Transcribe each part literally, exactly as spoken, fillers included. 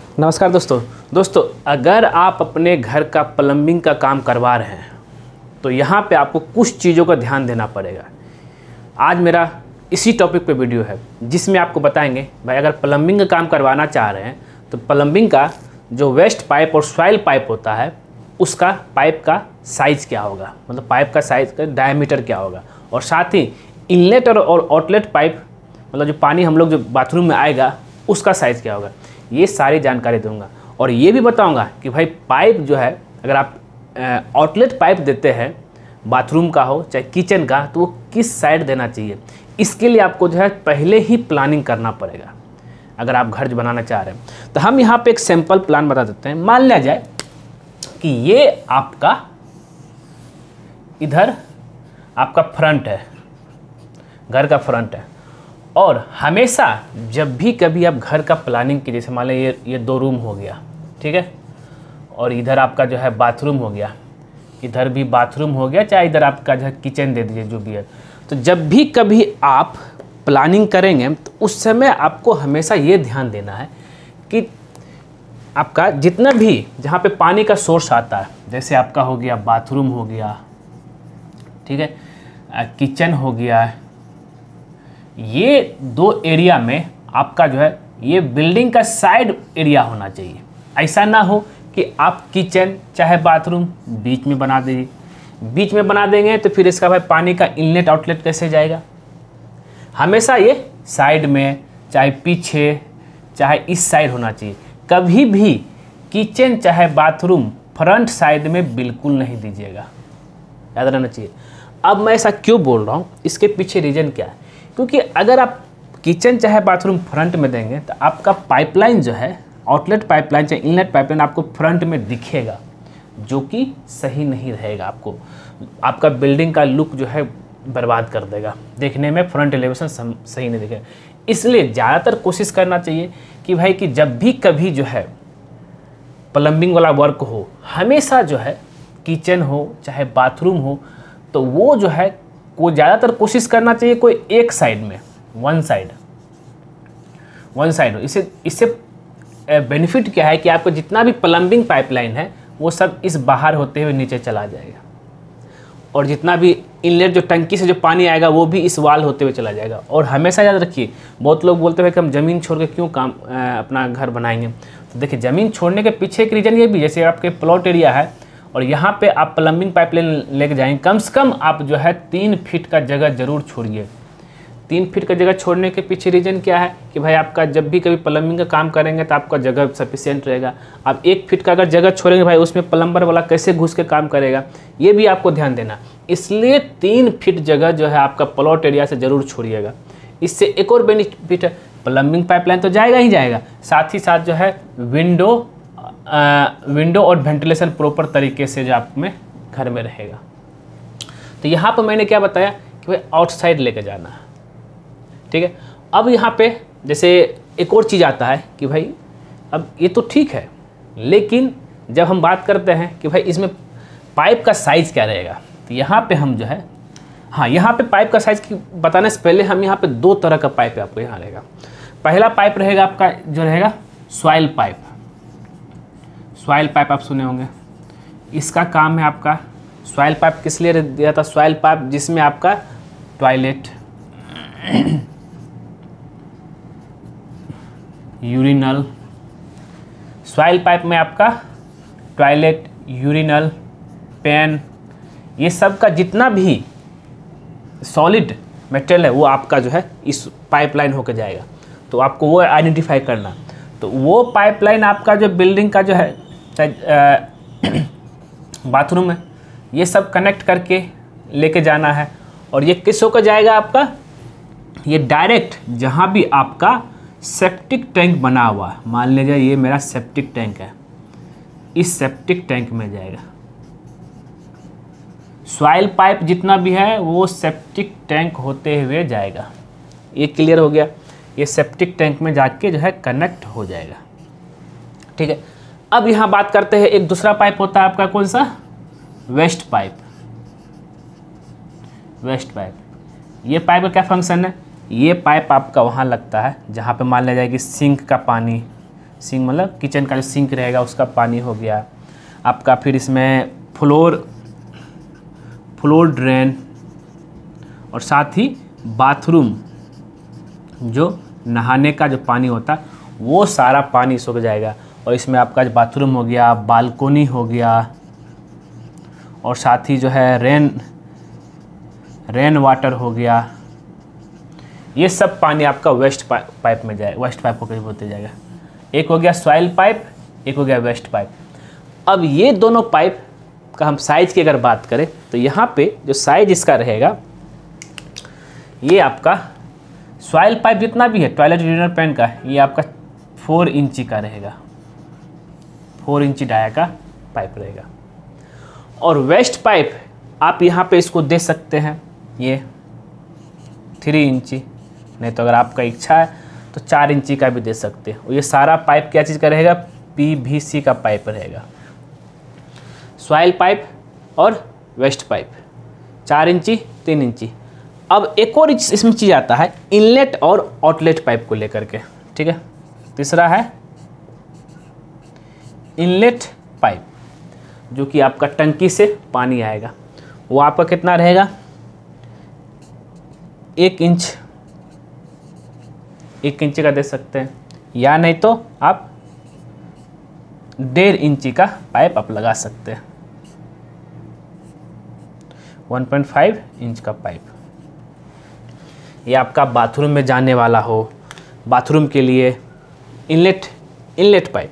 नमस्कार दोस्तों दोस्तों अगर आप अपने घर का प्लम्बिंग का काम करवा रहे हैं तो यहाँ पे आपको कुछ चीज़ों का ध्यान देना पड़ेगा। आज मेरा इसी टॉपिक पे वीडियो है जिसमें आपको बताएंगे भाई अगर प्लम्बिंग का काम करवाना चाह रहे हैं तो प्लम्बिंग का जो वेस्ट पाइप और सॉइल पाइप होता है उसका पाइप का साइज़ क्या होगा, मतलब पाइप का साइज़ का डायमीटर क्या होगा, और साथ ही इनलेट और आउटलेट पाइप मतलब जो पानी हम लोग जो बाथरूम में आएगा उसका साइज़ क्या होगा, ये सारी जानकारी दूंगा। और ये भी बताऊंगा कि भाई पाइप जो है अगर आप आउटलेट पाइप देते हैं बाथरूम का हो चाहे किचन का तो वो किस साइड देना चाहिए। इसके लिए आपको जो है पहले ही प्लानिंग करना पड़ेगा अगर आप घर बनाना चाह रहे हैं। तो हम यहाँ पे एक सिंपल प्लान बता देते हैं। मान लिया जाए कि ये आपका इधर आपका फ्रंट है, घर का फ्रंट है, और हमेशा जब भी कभी आप घर का प्लानिंग कीजिए, जैसे मान लीजिए ये ये दो रूम हो गया, ठीक है, और इधर आपका जो है बाथरूम हो गया, इधर भी बाथरूम हो गया, चाहे इधर आपका जो है किचन दे दीजिए जो भी है। तो जब भी कभी आप प्लानिंग करेंगे तो उस समय आपको हमेशा ये ध्यान देना है कि आपका जितना भी जहाँ पे पानी का सोर्स आता है, जैसे आपका हो गया बाथरूम हो गया, ठीक है, किचन हो गया, ये दो एरिया में आपका जो है ये बिल्डिंग का साइड एरिया होना चाहिए। ऐसा ना हो कि आप किचन चाहे बाथरूम बीच में बना दीजिए, बीच में बना देंगे तो फिर इसका भाई पानी का इनलेट आउटलेट कैसे जाएगा। हमेशा ये साइड में, चाहे पीछे चाहे इस साइड होना चाहिए। कभी भी किचन चाहे बाथरूम फ्रंट साइड में बिल्कुल नहीं दीजिएगा, याद रहना चाहिए। अब मैं ऐसा क्यों बोल रहा हूँ, इसके पीछे रीज़न क्या है, क्योंकि अगर आप किचन चाहे बाथरूम फ्रंट में देंगे तो आपका पाइपलाइन जो है आउटलेट पाइपलाइन चाहे इनलेट पाइपलाइन आपको फ्रंट में दिखेगा, जो कि सही नहीं रहेगा। आपको आपका बिल्डिंग का लुक जो है बर्बाद कर देगा, देखने में फ्रंट एलिवेशन सही नहीं दिखेगा। इसलिए ज़्यादातर कोशिश करना चाहिए कि भाई कि जब भी कभी जो है प्लम्बिंग वाला वर्क हो, हमेशा जो है किचन हो चाहे बाथरूम हो तो वो जो है को ज़्यादातर कोशिश करना चाहिए कोई एक साइड में, वन साइड वन साइड हो। इससे इससे बेनिफिट क्या है कि आपको जितना भी प्लम्बिंग पाइपलाइन है वो सब इस बाहर होते हुए नीचे चला जाएगा, और जितना भी इनलेट जो टंकी से जो पानी आएगा वो भी इस वाल होते हुए चला जाएगा। और हमेशा याद रखिए, बहुत लोग बोलते हैं कि हम ज़मीन छोड़ के क्यों काम अपना घर बनाएंगे। तो देखिए ज़मीन छोड़ने के पीछे एक रीज़न ये भी, जैसे आपके प्लॉट एरिया है और यहाँ पे आप प्लम्बिंग पाइपलाइन लेके जाएंगे, कम से कम आप जो है तीन फीट का जगह ज़रूर छोड़िए। तीन फीट का जगह छोड़ने के पीछे रीज़न क्या है कि भाई आपका जब भी कभी प्लम्बिंग का काम करेंगे तो आपका जगह सफिशिएंट रहेगा। आप एक फीट का अगर जगह छोड़ेंगे भाई उसमें प्लम्बर वाला कैसे घुस के काम करेगा, ये भी आपको ध्यान देना। इसलिए तीन फीट जगह जो है आपका प्लॉट एरिया से ज़रूर छोड़िएगा। इससे एक और बेनिफिट है, प्लम्बिंग पाइपलाइन तो जाएगा ही जाएगा, साथ ही साथ जो है विंडो विंडो और वेंटिलेशन प्रॉपर तरीके से जो आप में घर में रहेगा। तो यहाँ पर मैंने क्या बताया कि भाई आउटसाइड लेके जाना है, ठीक है। अब यहाँ पे जैसे एक और चीज़ आता है कि भाई अब ये तो ठीक है, लेकिन जब हम बात करते हैं कि भाई इसमें पाइप का साइज़ क्या रहेगा, तो यहाँ पे हम जो है हाँ यहाँ पे पाइप का साइज़ की बताने से पहले हम यहाँ पे दो तरह का पाइप आपको यहाँ रहेगा। पहला पाइप रहेगा आपका जो रहेगा सॉइल पाइप। सॉइल पाइप आप सुने होंगे, इसका काम है आपका सॉइल पाइप किस लिए दिया था, सॉइल पाइप जिसमें आपका टॉयलेट, यूरिनल, सॉइल पाइप में आपका टॉयलेट, यूरिनल, पेन, ये सब का जितना भी सॉलिड मटेरियल है वो आपका जो है इस पाइपलाइन होकर जाएगा। तो आपको वो आइडेंटिफाई करना। तो वो पाइपलाइन आपका जो बिल्डिंग का जो है चाहे बाथरूम है, ये सब कनेक्ट करके लेके जाना है। और ये किस होकर जाएगा आपका, ये डायरेक्ट जहाँ भी आपका सेप्टिक टैंक बना हुआ है, मान लीजिए ये मेरा सेप्टिक टैंक है, इस सेप्टिक टैंक में जाएगा। सॉइल पाइप जितना भी है वो सेप्टिक टैंक होते हुए जाएगा। ये क्लियर हो गया, ये सेप्टिक टैंक में जाके जो है कनेक्ट हो जाएगा, ठीक है। अब यहाँ बात करते हैं, एक दूसरा पाइप होता है आपका कौन सा, वेस्ट पाइप। वेस्ट पाइप, ये पाइप का क्या फंक्शन है, ये पाइप आपका वहाँ लगता है जहाँ पे मान लिया जाए कि सिंक का पानी, सिंक मतलब किचन का जो सिंक रहेगा उसका पानी हो गया आपका। फिर इसमें फ्लोर फ्लोर ड्रेन और साथ ही बाथरूम जो नहाने का जो पानी होता है वो सारा पानी सूख जाएगा। और इसमें आपका जो बाथरूम हो गया, बालकोनी हो गया और साथ ही जो है रेन रेन वाटर हो गया, ये सब पानी आपका वेस्ट पाइप में जाएगा, वेस्ट पाइप को करीब होते जाएगा। एक हो गया सॉइल पाइप, एक हो गया वेस्ट पाइप। अब ये दोनों पाइप का हम साइज़ की अगर बात करें तो यहाँ पे जो साइज इसका रहेगा, ये आपका सॉइल पाइप जितना भी है टॉयलेट यूरिनल पैन का, ये आपका फोर इंची का रहेगा, फोर इंची डाया का पाइप रहेगा। और वेस्ट पाइप आप यहाँ पे इसको दे सकते हैं ये थ्री इंची, नहीं तो अगर आपका इच्छा है तो चार इंची का भी दे सकते हैं। और ये सारा पाइप क्या चीज़ का रहेगा, पीवीसी का पाइप रहेगा। सॉइल पाइप और वेस्ट पाइप चार इंची तीन इंची। अब एक और इसमें चीज़ आता है इनलेट और आउटलेट पाइप को लेकर के, ठीक है। तीसरा है इनलेट पाइप जो कि आपका टंकी से पानी आएगा, वो आपका कितना रहेगा, एक इंच एक इंची का दे सकते हैं, या नहीं तो आप डेढ़ इंची का पाइप आप लगा सकते हैं, वन पॉइंट फाइव इंच का पाइप। ये आपका बाथरूम में जाने वाला हो, बाथरूम के लिए इनलेट इनलेट पाइप,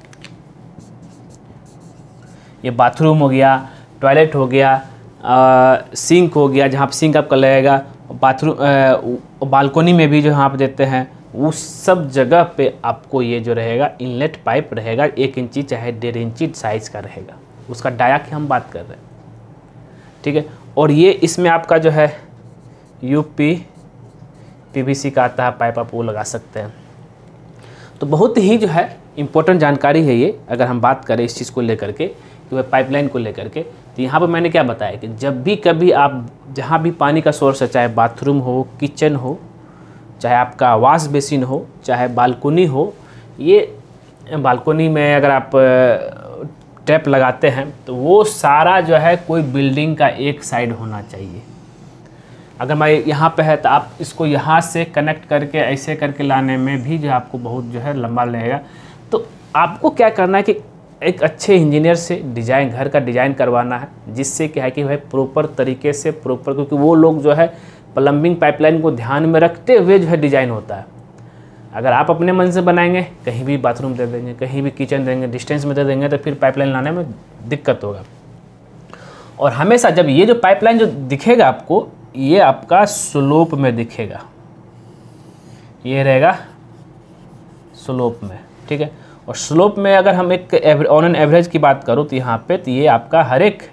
ये बाथरूम हो गया, टॉयलेट हो गया, आ, सिंक हो गया जहाँ पर सिंक आपका लगेगा, बाथरूम बालकोनी में भी जो यहाँ पे देते हैं, उस सब जगह पे आपको ये जो रहेगा इनलेट पाइप रहेगा, एक इंची चाहे डेढ़ इंची साइज़ का रहेगा। उसका डाया की हम बात कर रहे हैं, ठीक है। और ये इसमें आपका जो है यूपी पीवीसी का आता है पाइप, आप वो लगा सकते हैं। तो बहुत ही जो है इम्पोर्टेंट जानकारी है ये, अगर हम बात करें इस चीज़ को लेकर के कि वह पाइपलाइन को लेकर के। तो यहाँ पर मैंने क्या बताया कि जब भी कभी आप जहाँ भी पानी का सोर्स है, चाहे बाथरूम हो, किचन हो, चाहे आपका वॉश बेसिन हो, चाहे बालकोनी हो, ये बालकोनी में अगर आप टैप लगाते हैं तो वो सारा जो है कोई बिल्डिंग का एक साइड होना चाहिए। अगर मैं यहाँ पे है तो आप इसको यहाँ से कनेक्ट करके ऐसे करके लाने में भी जो आपको बहुत जो है लंबा लगेगा। तो आपको क्या करना है कि एक अच्छे इंजीनियर से डिज़ाइन घर का डिज़ाइन करवाना है, जिससे क्या है कि भाई प्रॉपर तरीके से प्रॉपर, क्योंकि वो लोग जो है प्लम्बिंग पाइपलाइन को ध्यान में रखते हुए जो है डिज़ाइन होता है। अगर आप अपने मन से बनाएंगे, कहीं भी बाथरूम दे देंगे, कहीं भी किचन देंगे, डिस्टेंस में दे देंगे, तो फिर पाइपलाइन लाने में दिक्कत होगा। और हमेशा जब ये जो पाइपलाइन जो दिखेगा आपको, ये आपका स्लोप में दिखेगा, ये रहेगा स्लोप में, ठीक है। और स्लोप में अगर हम एक ऑन एन एवरेज की बात करूँ तो यहाँ पे तो ये आपका हर एक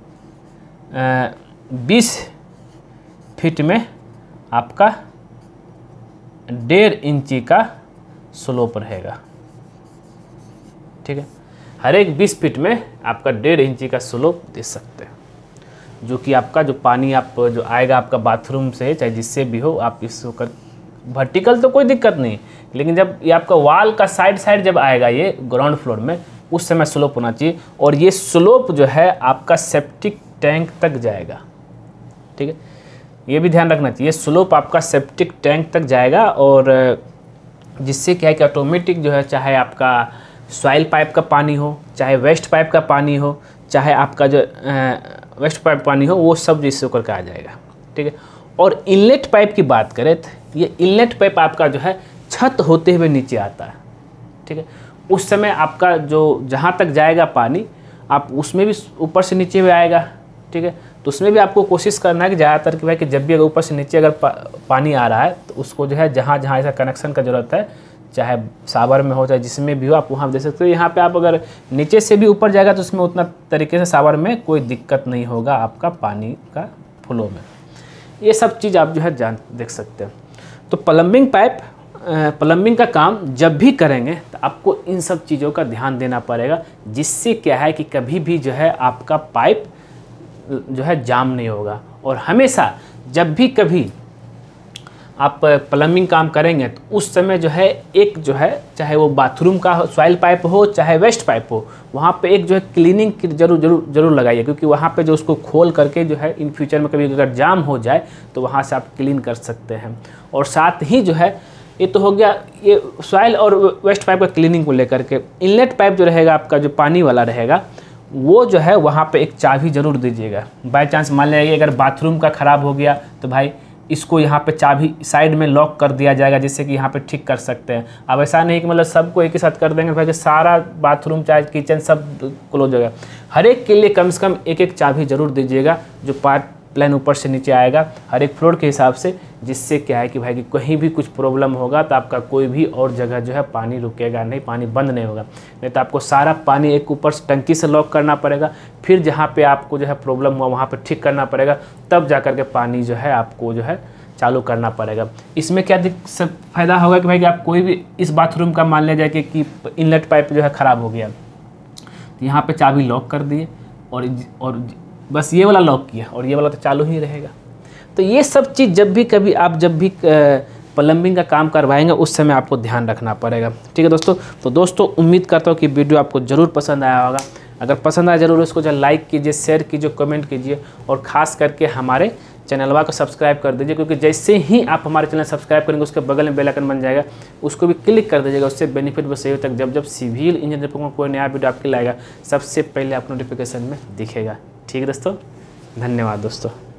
बीस फीट में आपका डेढ़ इंची का स्लोप रहेगा, ठीक है। हर एक बीस फीट में आपका डेढ़ इंची का स्लोप दे सकते हैं, जो कि आपका जो पानी आप जो आएगा आपका बाथरूम से चाहे जिससे भी हो, आप इसको कर वर्टिकल तो कोई दिक्कत नहीं, लेकिन जब ये आपका वॉल का साइड साइड जब आएगा ये ग्राउंड फ्लोर में, उस समय स्लोप होना चाहिए। और ये स्लोप जो है आपका सेप्टिक टैंक तक जाएगा, ठीक है। ये भी ध्यान रखना चाहिए, स्लोप आपका सेप्टिक टैंक तक जाएगा। और जिससे क्या है कि ऑटोमेटिक जो है, चाहे आपका सॉइल पाइप का पानी हो, चाहे वेस्ट पाइप का पानी हो, चाहे आपका जो वेस्ट पाइप पानी हो, वो सब जिससे होकर के आ जाएगा, ठीक है। और इनलेट पाइप की बात करें तो ये इनलेट पाइप आपका जो है छत होते हुए नीचे आता है, ठीक है। उस समय आपका जो जहाँ तक जाएगा पानी, आप उसमें भी ऊपर से नीचे भी आएगा, ठीक है। तो उसमें भी आपको कोशिश करना है कि ज़्यादातर कि भाई कि जब भी अगर ऊपर से नीचे अगर पा, पानी आ रहा है तो उसको जो है जहाँ जहाँ ऐसा कनेक्शन का ज़रूरत है, चाहे सावर में हो चाहे जिसमें भी हो, आप वहाँ दे सकते हो। यहाँ पे आप अगर नीचे से भी ऊपर जाएगा तो उसमें उतना तरीके से सावर में कोई दिक्कत नहीं होगा आपका पानी का फ्लो में। ये सब चीज़ आप जो है जान देख सकते हैं। तो प्लम्बिंग पाइप प्लम्बिंग का काम जब भी करेंगे तो आपको इन सब चीज़ों का ध्यान देना पड़ेगा, जिससे क्या है कि कभी भी जो है आपका पाइप जो है जाम नहीं होगा। और हमेशा जब भी कभी आप प्लम्बिंग काम करेंगे तो उस समय जो है एक जो है, चाहे वो बाथरूम का सॉइल पाइप हो चाहे वेस्ट पाइप हो, वहाँ पे एक जो है क्लीनिंग की जरूर जरूर जरूर लगाइए, क्योंकि वहाँ पे जो उसको खोल करके जो है इन फ्यूचर में कभी अगर जाम हो जाए तो वहाँ से आप क्लीन कर सकते हैं। और साथ ही जो है ये तो हो गया ये सॉइल और वेस्ट पाइप का क्लीनिंग को लेकर के। इनलेट पाइप जो रहेगा आपका, जो पानी वाला रहेगा, वो जो है वहाँ पे एक चाबी ज़रूर दीजिएगा। बाय चांस मान लीजिए अगर बाथरूम का ख़राब हो गया तो भाई इसको यहाँ पे चाबी साइड में लॉक कर दिया जाएगा, जिससे कि यहाँ पे ठीक कर सकते हैं। अब ऐसा नहीं कि मतलब सबको एक ही साथ कर देंगे भाई कि सारा बाथरूम चाहे किचन सब क्लोज हो गया। हर एक के लिए कम से कम एक एक चाबी ज़रूर दीजिएगा, जो पार्ट प्लान ऊपर से नीचे आएगा हर एक फ्लोर के हिसाब से, जिससे क्या है कि भाई कि कहीं भी कुछ प्रॉब्लम होगा तो आपका कोई भी और जगह जो है पानी रुकेगा नहीं, पानी बंद नहीं होगा। नहीं तो आपको सारा पानी एक ऊपर से टंकी से लॉक करना पड़ेगा, फिर जहाँ पे आपको जो है प्रॉब्लम हुआ वहाँ पे ठीक करना पड़ेगा, तब जा कर के पानी जो है आपको जो है चालू करना पड़ेगा। इसमें क्या सब फ़ायदा होगा कि भाई कि आप कोई भी इस बाथरूम का मान लिया जाए कि, कि इनलेट पाइप जो है ख़राब हो गया, तो यहाँ पर चाबी लॉक कर दिए और और बस ये वाला लॉक किया और ये वाला तो चालू ही रहेगा। तो ये सब चीज़ जब भी कभी आप जब भी प्लम्बिंग का काम करवाएंगे उस समय आपको ध्यान रखना पड़ेगा। ठीक है दोस्तों। तो दोस्तों उम्मीद करता हूँ कि वीडियो आपको ज़रूर पसंद आया होगा। अगर पसंद आया ज़रूर इसको जो लाइक कीजिए, शेयर कीजिए, कमेंट कीजिए और ख़ास करके हमारे चैनलवा को सब्सक्राइब कर दीजिए, क्योंकि जैसे ही आप हमारे चैनल सब्सक्राइब करेंगे उसके बगल में बेल आइकन बन जाएगा, उसको भी क्लिक कर दीजिएगा। उससे बेनिफिट बस यही तक जब जब सिविल इंजीनियर पर कोई नया वीडियो आपके लाएगा सबसे पहले आप नोटिफिकेशन में दिखेगा। ठीक है दोस्तों, धन्यवाद दोस्तों।